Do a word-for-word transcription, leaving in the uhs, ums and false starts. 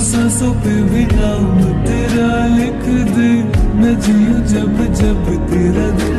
सांसों पे भी नाम तेरा लिख दे, मैं जीऊं जब जब तेरा दिल